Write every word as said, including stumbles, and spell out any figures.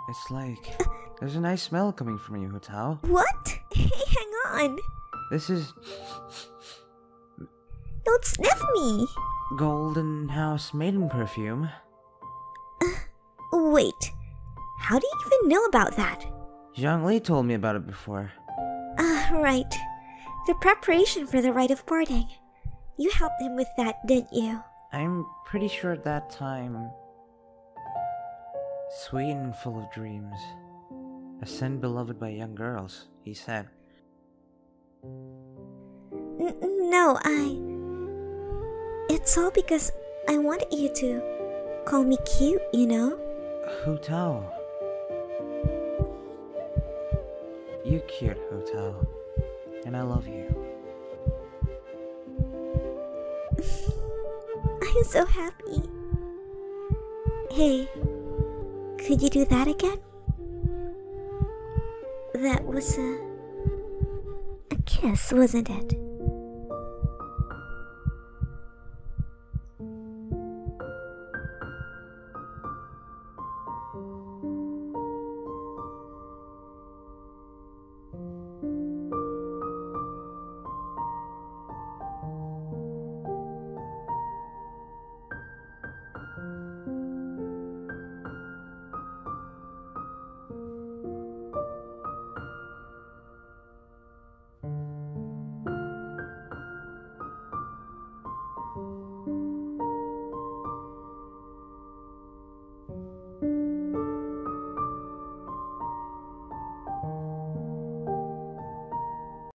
It's like there's a nice smell coming from you, Hu Tao. What? Hey, hang on. This is Don't sniff me. Golden House Maiden perfume. Wait. How do you even know about that? Zhongli told me about it before. Ah, uh, right. The preparation for the rite of parting. You helped him with that, didn't you? I'm pretty sure at that time... Sweet and full of dreams. A scent beloved by young girls, he said. N no, I... It's all because I wanted you to call me cute, you know? Hu Tao. You're cute, Hu Tao. And I love you. I'm so happy. Hey, could you do that again? That was a... a kiss, wasn't it?